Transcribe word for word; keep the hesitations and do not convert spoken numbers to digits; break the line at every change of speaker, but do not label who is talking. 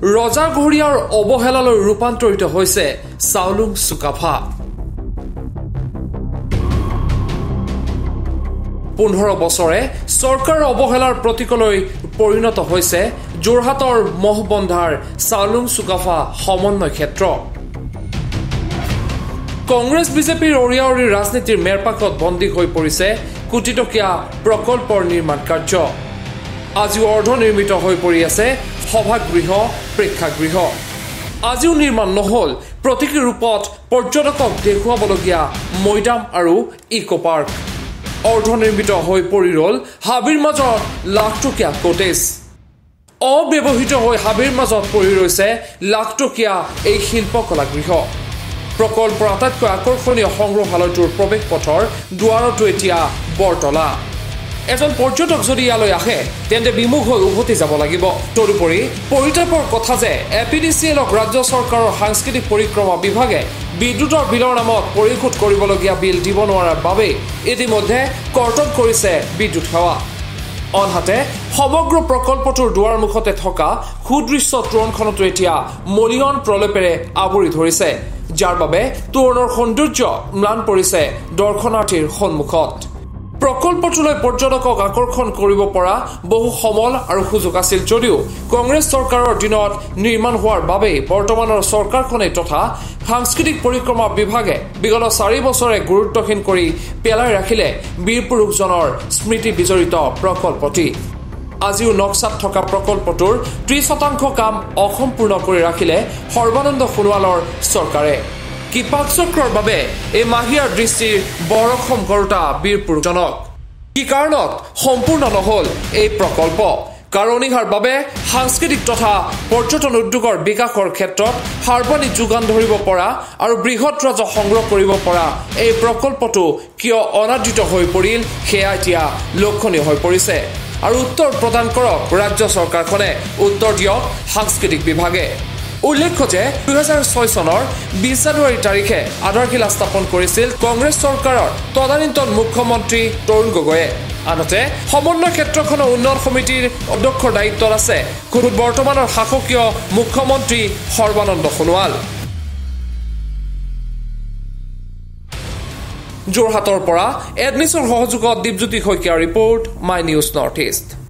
ৰজাৰ ঘৰিয়াৰ অৱহেলালৈ ৰূপান্তৰিত হৈছে চাউলুং চুকাফা। পোন্ধৰ বছৰে চৰকাৰৰ অৱহেলাৰ প্ৰতীকলৈ পৰিণত হৈছে যোৰহাটৰ মহবন্ধাৰ চাউলুং চুকাফা সমন্বয় ক্ষেত্ৰ। কংগ্ৰেছ বিজেপিৰ অৰিয়াৱৰী ৰাজনীতিৰ মেৰপাকত বন্দী হৈ পৰিছে কোটিটকীয়া প্ৰকল্পৰ নিৰ্মাণ কাৰ্য। আজিও অৰ্ধনিৰ্মিত হৈ পৰি আছে সভাগৃহ, প্ৰেক্ষাগৃহ। আজিও নিৰ্মাণ নহল প্ৰতীকী ৰূপত পৰ্যটকক দেখুৱাবলগীয়া মৈদাম আৰু ইকো পাৰ্ক। অৰ্ধনিৰ্মিত হৈ পৰি ৰল হাবিৰ মাজত লাখটকীয়া কটেজ। অব্যৱহৃত হৈ হাবিৰ মাজত পৰি ৰৈছে লাখটকীয়া এই শিল্পকলা গৃহ। প্ৰকল্পৰ আটাইতকৈ আকৰ্ষণীয় সংগ্ৰহালয়টোৰ প্ৰৱেশ পথৰ দুৱাৰতো এতিয়া বৰতলা। এজন পৰ্যটক যদি ইয়ালৈ আহে তেন্তে বিমুখ হৈ উভতি যাব লাগিব। তদুপৰি পৰিতাপৰ কথা যে এ পি ডি চি এলক ৰাজ্য চৰকাৰৰ সাংস্কৃতিক পৰিক্ৰমা বিভাগে বিদ্যুতৰ বিলৰ নামত পৰিশোধ কৰিবলগীয়া বিল দিব নোৱাৰাৰ বাবে ইতিমধ্যে কৰ্তন কৰিছে বিদ্যুৎ সেৱা। অনহাতে সমগ্ৰ প্ৰকল্পটোৰ দুৱাৰমুখতে থকা সুদৃশ্য তোৰণখনতো এতিয়া মলিয়ন প্ৰলেপেৰে আৱৰি ধৰিছে, যাৰ বাবে তোৰণৰ সৌন্দৰ্য ম্লান পৰিছে দৰ্শনাৰ্থীৰ সন্মুখত। প্ৰকল্পটোলৈ পৰ্যটকক আকৰ্ষণ কৰিব পৰা বহু সমল আৰু সুযোগ আছিল যদিও কংগ্ৰেছ চৰকাৰৰ দিনত নিৰ্মাণ হোৱাৰ বাবে বৰ্তমানৰ চৰকাৰখনে তথা সাংস্কৃতিক পৰিক্ৰমা বিভাগে বিগত চাৰি বছৰে গুৰুত্বহীন কৰি পেলাই ৰাখিলে বীৰ পুৰুষজনৰ স্মৃতি বিজড়িত প্ৰকল্পটি। আজিও নক্সাত থকা প্ৰকল্পটোৰ ত্ৰিশ শতাংশ কাম অসম্পূৰ্ণ কৰি ৰাখিলে সৰ্বানন্দ সোণোৱালৰ চৰকাৰে। কিপাক চক্ৰৰ বাবে এই মাহিয়াৰ দৃষ্টিৰ বৰষম কৰোতা বীৰ পুৰুষজনক। কি কাৰণত সম্পূৰ্ণ নহল এই প্ৰকল্প? কাৰণীহাৰ বাবে সাংস্কৃতিক তথা পৰ্যটন উদ্যোগৰ বিকাশৰ ক্ষেত্ৰত সাৰ্বনিক যোগান ধৰিব পৰা আৰু বৃহৎ ৰাজহ সংগ্ৰহ কৰিব পৰা এই প্ৰকল্পটো কিয় অনাদৃত হৈ পৰিল সেয়া এতিয়া লক্ষণীয় হৈ পৰিছে। আৰু উত্তৰ প্ৰদান কৰক ৰাজ্য চৰকাৰখনে, উত্তৰ দিয়ক সাংস্কৃতিক বিভাগে। উল্লেখ্য যে দুহেজাৰ ছয় চনৰ বিশ জানুৱাৰী তাৰিখে আধাৰশিলা স্থাপন কৰিছিল কংগ্ৰেছ চৰকাৰৰ তদানীন্তন মুখ্যমন্ত্ৰী তৰুণ গগৈয়ে। আনহাতে সমন্বয় ক্ষেত্ৰখনৰ উন্নয়ন সমিতিৰ অধ্যক্ষৰ দায়িত্বত আছে খুদ বৰ্তমানৰ শাসকীয় মুখ্যমন্ত্ৰী সৰ্বানন্দ সোণোৱাল। যোৰহাটৰ পৰা এডনিছৰ সহযোগত দীপজ্যোতি শইকীয়াৰ report, my news north east.